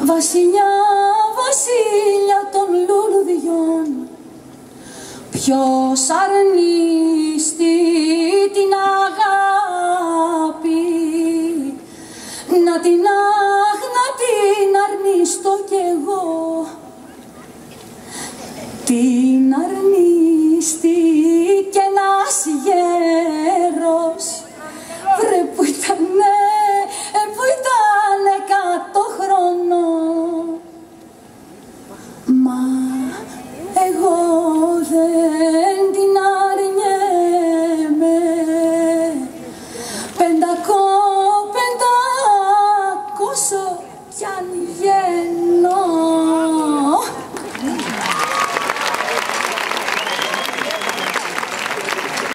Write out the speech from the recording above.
Βασιλιά, βασίλεια των λουλουδιών, ποιος αρνίστη την αγάπη, να την αρνίστω κι εγώ. Την αρνίστηκε ένας γέρος, βρε που ήτανε 100 χρονών. Μα εγώ δεν την αρνιέμαι, 500 κι αν